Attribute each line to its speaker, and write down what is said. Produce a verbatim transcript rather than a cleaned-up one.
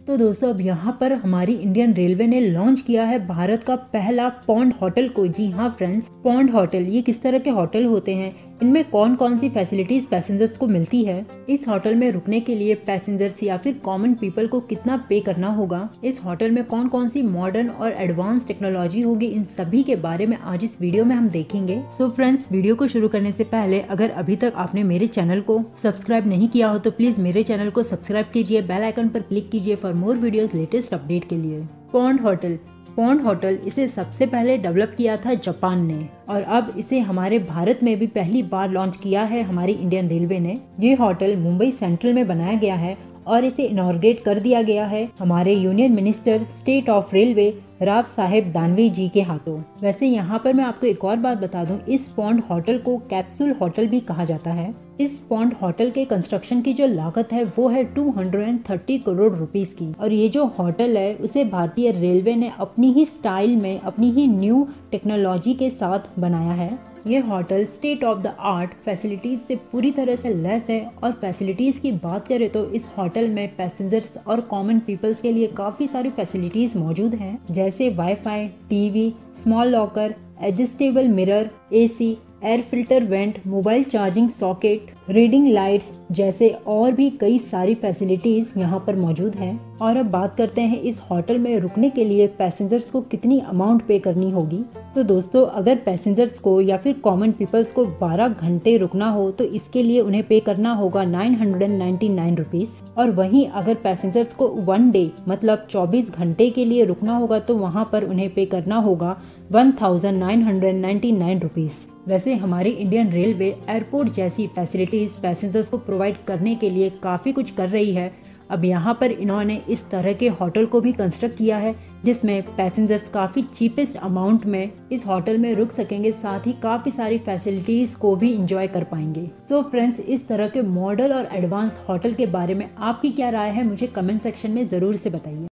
Speaker 1: तो दोस्तों अब यहाँ पर हमारी इंडियन रेलवे ने लॉन्च किया है भारत का पहला पॉन्ड होटल को। जी हाँ फ्रेंड्स, पॉन्ड होटल ये किस तरह के होटल होते हैं, इनमें कौन कौन सी फैसिलिटीज पैसेंजर्स को मिलती है, इस होटल में रुकने के लिए पैसेंजर्स या फिर कॉमन पीपल को कितना पे करना होगा, इस होटल में कौन कौन सी मॉडर्न और एडवांस टेक्नोलॉजी होगी, इन सभी के बारे में आज इस वीडियो में हम देखेंगे। सो so फ्रेंड्स, वीडियो को शुरू करने से पहले अगर अभी तक आपने मेरे चैनल को सब्सक्राइब नहीं किया हो तो प्लीज मेरे चैनल को सब्सक्राइब कीजिए, बेल आइकन पर क्लिक कीजिए for more videos latest update के लिए। पॉन्ड होटल पॉन्ड होटल इसे सबसे पहले डेवलप किया था जापान ने और अब इसे हमारे भारत में भी पहली बार लॉन्च किया है हमारी इंडियन रेलवे ने। ये होटल मुंबई सेंट्रल में बनाया गया है और इसे इनॉर्गेट कर दिया गया है हमारे union minister state of railway Rao Saheb Danve ji के हाथों। वैसे यहाँ पर मैं आपको एक और बात बता दूं, इस पॉन्ड होटल को कैप्सूल होटल भी कहा जाता है। इस पॉन्ड होटल के कंस्ट्रक्शन की जो लागत है वो है दो सौ तीस करोड़ रुपीस की और ये जो होटल है उसे भारतीय रेलवे ने अपनी ही स्टाइल में, अपनी ही न्यू टेक्नोलॉजी के साथ बनाया है। ये hotel state of the art facilities से पूरी तरह से लैस है और फैसिलिटीज की बात करें तो इस होटल में पैसेंजर्स और कॉमन पीपल्स के लिए काफी सारी फैसिलिटीज मौजूद हैं, जैसे WiFi, TV, small locker, adjustable mirror, AC, air filter vent, mobile charging socket, reading lights जैसे और भी कई सारी फैसिलिटीज यहाँ पर मौजूद हैं। और अब बात करते हैं इस होटल में रुकने के लिए पैसेंजर्स को कितनी अमाउंट पे करनी होगी। तो दोस्तों अगर पैसेंजर्स को या फिर कॉमन पीपल्स को बारह घंटे रुकना हो तो इसके लिए उन्हें पे करना होगा नौ सौ निन्यानवे रुपीस और वहीं अगर पैसेंजर्स को वन डे मतलब चौबीस घंटे के लिए रुकना होगा तो वहाँ पर उन्हें पे करना होगा one thousand nine hundred ninety nine rupees. वैसे हमारी इंडियन रेलवे एयरपोर्ट जैसी फैसिलिटीज पैसेंजर्स को प्रोवाइड करने के लिए काफ़ी कुछ कर रही है। अब यहाँ पर इन्होंने इस तरह के होटल को भी कंस्ट्रक्ट किया है जिसमें पैसेंजर्स काफ़ी चीपेस्ट अमाउंट में इस होटल में रुक सकेंगे, साथ ही काफ़ी सारी फैसिलिटीज़ को भी इंजॉय कर पाएंगे। सो so फ्रेंड्स, इस तरह के मॉडल और एडवांस होटल के बारे में आपकी क्या राय है मुझे कमेंट सेक्शन में ज़रूर से बताइए।